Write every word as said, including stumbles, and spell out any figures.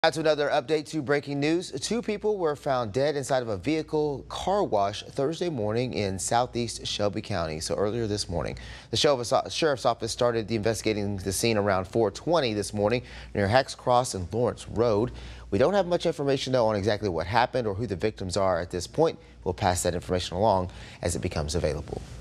That's another update to breaking news. Two people were found dead inside of a vehicle car wash Thursday morning in southeast Shelby County. So earlier this morning, the sheriff's office started investigating the scene around four twenty this morning near Hex Cross and Lowrance Road. We don't have much information though on exactly what happened or who the victims are at this point. We'll pass that information along as it becomes available.